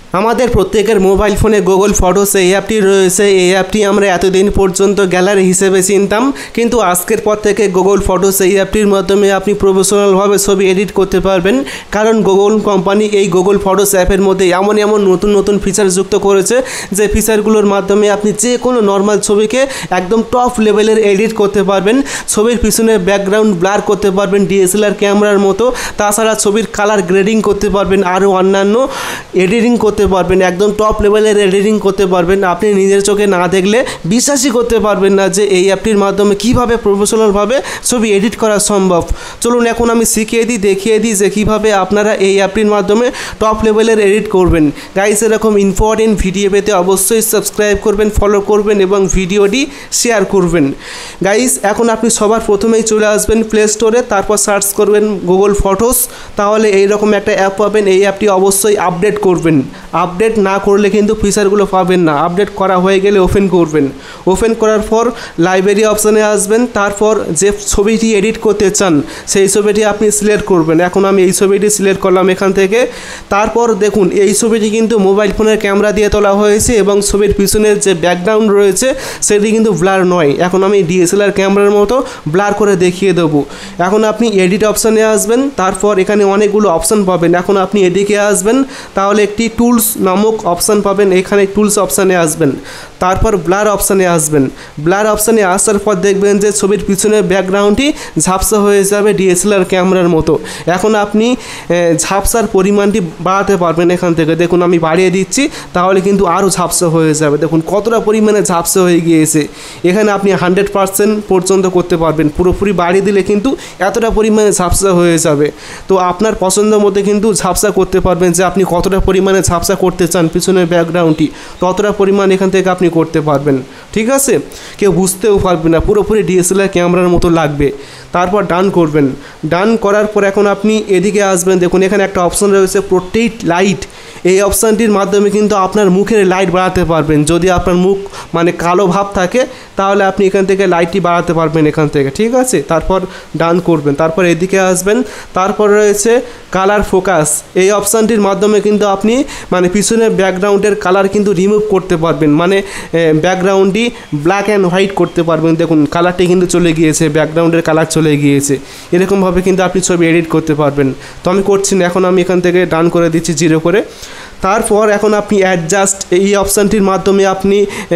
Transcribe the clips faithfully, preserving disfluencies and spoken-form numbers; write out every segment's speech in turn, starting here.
আমাদের প্রত্যেকের মোবাইল ফোনে গুগল ফটোস এই অ্যাপটি রয়েছে। এই অ্যাপটি আমরা এতদিন পর্যন্ত গ্যালারি হিসেবে চিনতাম, কিন্তু আজকের পর থেকে গুগল ফটোস এই অ্যাপটির মাধ্যমে আপনি প্রফেশনালভাবে ছবি এডিট করতে পারবেন। কারণ গুগল কোম্পানি এই গুগল ফটোস অ্যাপের মধ্যে এমন এমন নতুন নতুন ফিচার যুক্ত করেছে যে ফিচারগুলোর মাধ্যমে আপনি যে কোনো নর্মাল ছবিকে একদম টপ লেভেলের এডিট করতে পারবেন। ছবির পিছনে ব্যাকগ্রাউন্ড ব্লার করতে পারবেন ডিএসএলআর ক্যামেরার মতো। তাছাড়া ছবির কালার গ্রেডিং করতে পারবেন, আরও অন্যান্য এডিটিং করতে পারবেন, একদম টপ লেভেলের এডিটিং করতে পারবেন। আপনি নিজের চোখে না দেখলে বিশ্বাসই করতে পারবেন না যে এই অ্যাপটির মাধ্যমে কীভাবে প্রফেশনালভাবে ছবি এডিট করা সম্ভব। চলুন এখন আমি শিখিয়ে দিই, দেখিয়ে দিই যে কীভাবে আপনারা এই অ্যাপটির মাধ্যমে টপ লেভেলের এডিট করবেন। গাইস, এরকম ইম্পর্টেন্ট ভিডিও পেতে অবশ্যই সাবস্ক্রাইব করবেন, ফলো করবেন এবং ভিডিওটি শেয়ার করবেন। গাইস, এখন আপনি সবার প্রথমেই চলে আসবেন প্লে স্টোরে, তারপর সার্চ করবেন গুগল ফটোস। তাহলে এইরকম একটা অ্যাপ পাবেন। এই অ্যাপটি অবশ্যই আপডেট করবেন। আপডেট না করলে কিন্তু ফিচারগুলো পাবেন না। আপডেট করা হয়ে গেলে ওপেন করবেন। ওপেন করার পর লাইব্রেরি অপশানে আসবেন। তারপর যে ছবিটি এডিট করতে চান সেই ছবিটি আপনি সিলেক্ট করবেন। এখন আমি এই ছবিটি সিলেক্ট করলাম এখান থেকে। তারপর দেখুন এই ছবিটি কিন্তু মোবাইল ফোনের ক্যামেরা দিয়ে তোলা হয়েছে এবং ছবির পিছনের যে ব্যাকগ্রাউন্ড রয়েছে সেটি কিন্তু ব্লার নয়। এখন আমি ডিএসএলআর ক্যামেরার মতো ব্লার করে দেখিয়ে দেবো। এখন আপনি এডিট অপশানে আসবেন। তারপর এখানে অনেকগুলো অপশান পাবেন। এখন আপনি এদিকে আসবেন, তাহলে একটি টুলস নামক অপশান পাবেন। এখানে টুলস অপশানে আসবেন, তারপর ব্লার অপশানে আসবেন। ব্লার অপশানে আসার পর দেখবেন যে ছবির পিছনের ব্যাকগ্রাউন্ডটি ঝাপসা হয়ে যাবে ডিএসএলআর ক্যামেরার মতো। এখন আপনি ঝাপসার পরিমাণটি বাড়াতে পারবেন এখান থেকে। দেখুন আমি বাড়িয়ে দিচ্ছি, তাহলে কিন্তু আরও ঝাপসা হয়ে যাবে। দেখুন কতটা পরিমাণে ঝাপসা হয়ে গিয়েছে। এখানে আপনি হান্ড্রেড পারসেন্ট পর্যন্ত করতে পারবেন। পুরোপুরি বাড়িয়ে দিলে কিন্তু এতটা পরিমাণে ঝাপসা হয়ে যাবে। তো আপনার পছন্দ মতো কিন্তু ঝাপসা করতে পারবেন, যে আপনি কতটা পরিমাণে ঝাপসা করতে চান পিছনের ব্যাকগ্রাউন্ডটি, ততটা পরিমাণ এখান থেকে আপনি করতে পারবেন। ঠিক আছে, কেউ বুঝতেও পারবে না, পুরোপুরি ডিএসএলআর ক্যামেরার মতো লাগবে। তারপর ডান করবেন। ডান করার পর এখন আপনি এদিকে আসবেন। দেখুন এখানে একটা অপশান রয়েছে প্রোটেক্ট লাইট। এই অপশানটির মাধ্যমে কিন্তু আপনার মুখের লাইট বাড়াতে পারবেন। যদি আপনার মুখ মানে কালো ভাব থাকে তাহলে আপনি এখান থেকে লাইটটি বাড়াতে পারবেন এখান থেকে। ঠিক আছে, তারপর ডান করবেন। তারপর এদিকে আসবেন। তারপর রয়েছে কালার ফোকাস। এই অপশানটির মাধ্যমে কিন্তু আপনি মানে পিছনের ব্যাকগ্রাউন্ডের কালার কিন্তু রিমুভ করতে পারবেন, মানে ব্যাকগ্রাউন্ডটি ব্ল্যাক অ্যান্ড হোয়াইট করতে পারবেন। দেখুন কালারটি কিন্তু চলে গিয়েছে, ব্যাকগ্রাউন্ডের কালার চলে গিয়েছে। এরকমভাবে কিন্তু আপনি ছবি এডিট করতে পারবেন। তো আমি করছি না, এখন আমি এখান থেকে ডান করে দিচ্ছি জিরো করে। তারপর এখন আপনি অ্যাডজাস্ট এই অপশানটির মাধ্যমে আপনি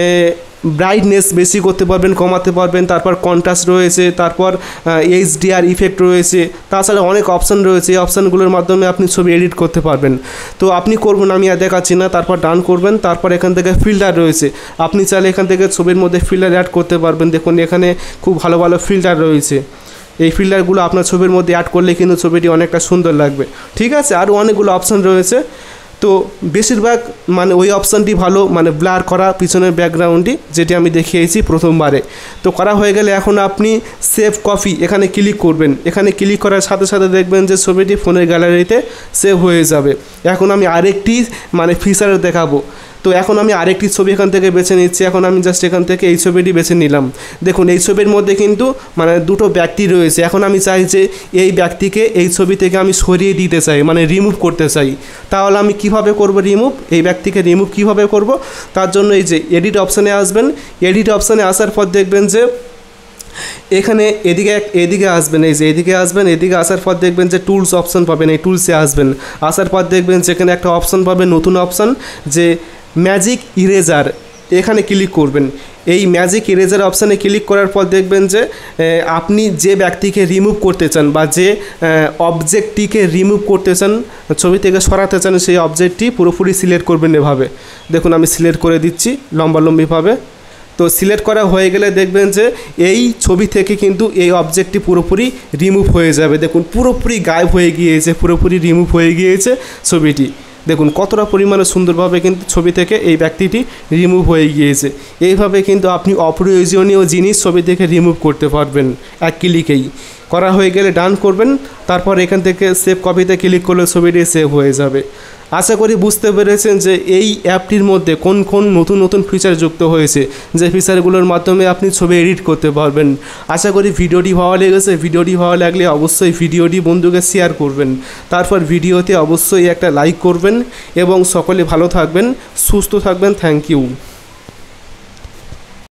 ব্রাইটনেস বেশি করতে পারবেন, কমাতে পারবেন। তারপর কন্ট্রাস্ট রয়েছে, তারপর এইচডিআর ইফেক্ট রয়েছে, তাছাড়া অনেক অপশান রয়েছে। এই অপশানগুলোর মাধ্যমে আপনি ছবি এডিট করতে পারবেন। তো আপনি করবেন, আমি আর দেখাচ্ছি না। তারপর ডান করবেন। তারপর এখান থেকে ফিল্টার রয়েছে। আপনি চাইলে এখান থেকে ছবির মধ্যে ফিল্টার অ্যাড করতে পারবেন। দেখুন এখানে খুব ভালো ভালো ফিল্টার রয়েছে। এই ফিল্টারগুলো আপনার ছবির মধ্যে অ্যাড করলে কিন্তু ছবিটি অনেকটা সুন্দর লাগবে। ঠিক আছে, আরও অনেকগুলো অপশান রয়েছে। তো বেশিরভাগ মানে ওই অপশানটি ভালো, মানে ব্লার করা পিছনের ব্যাকগ্রাউন্ডটি, যেটি আমি দেখিয়েছি প্রথমবারে। তো করা হয়ে গেলে এখন আপনি সেভ কপি এখানে ক্লিক করবেন। এখানে ক্লিক করার সাথে সাথে দেখবেন যে ছবিটি ফোনের গ্যালারিতে সেভ হয়ে যাবে। এখন আমি আরেকটি মানে ফিচার দেখাবো। তো এখন আমি আরেকটি ছবি এখান থেকে বেছে নিচ্ছি। এখন আমি জাস্ট এখান থেকে এই ছবিটি বেছে নিলাম। দেখুন এই ছবির মধ্যে কিন্তু মানে দুটো ব্যক্তি রয়েছে। এখন আমি চাই যে এই ব্যক্তিকে এই ছবি থেকে আমি সরিয়ে দিতে চাই, মানে রিমুভ করতে চাই। তাহলে আমি কিভাবে করব রিমুভ? এই ব্যক্তিকে রিমুভ কিভাবে করব, তার জন্য এই যে এডিট অপশানে আসবেন। এডিট অপশানে আসার পর দেখবেন যে এখানে এদিকে এদিকে আসবেন। এই যে এদিকে আসবেন। এদিকে আসার পর দেখবেন যে টুলস অপশান পাবেন। এই টুলসে আসবেন। আসার পর দেখবেন যেখানে একটা অপশান পাবেন, নতুন অপশান, যে ম্যাজিক ইরেজার। এখানে ক্লিক করবেন। এই ম্যাজিক ইরেজার অপশানে ক্লিক করার পর দেখবেন যে আপনি যে ব্যক্তিকে রিমুভ করতে চান বা যে অবজেক্টটিকে রিমুভ করতে চান, ছবি থেকে সরাতে চান, সেই অবজেক্টটি পুরোপুরি সিলেক্ট করবেন এভাবে। দেখুন আমি সিলেক্ট করে দিচ্ছি লম্বালম্বিভাবে। তো সিলেক্ট করা হয়ে গেলে দেখবেন যে এই ছবি থেকে কিন্তু এই অবজেক্টটি পুরোপুরি রিমুভ হয়ে যাবে। দেখুন পুরোপুরি গায়েব হয়ে গিয়েছে, পুরোপুরি রিমুভ হয়ে গিয়েছে ছবিটি। দেখুন কতটা পরিমাণে সুন্দরভাবে কিন্তু ছবি থেকে এই ব্যক্তিটি রিমুভ হয়ে গিয়েছে। এইভাবে কিন্তু আপনি অপ্রয়োজনীয় জিনিস ছবি থেকে রিমুভ করতে পারবেন এক ক্লিকেই। করা হয়ে গেলে ডান করবেন, তারপর এখান থেকে সেভ কপিতে ক্লিক করলে ছবিটি সেভ হয়ে যাবে। আশা করি বুঝতে পেরেছেন যে এই অ্যাপটির মধ্যে কোন কোন নতুন নতুন ফিচার যুক্ত হয়েছে, যে ফিচারগুলোর মাধ্যমে আপনি ছবি এডিট করতে পারবেন। আশা করি ভিডিওটি ভালো লেগেছে। ভিডিওটি ভালো লাগলে অবশ্যই ভিডিওটি বন্ধুকে শেয়ার করবেন, তারপর ভিডিওতে অবশ্যই একটা লাইক করবেন এবং সকলে ভালো থাকবেন, সুস্থ থাকবেন। Thank you.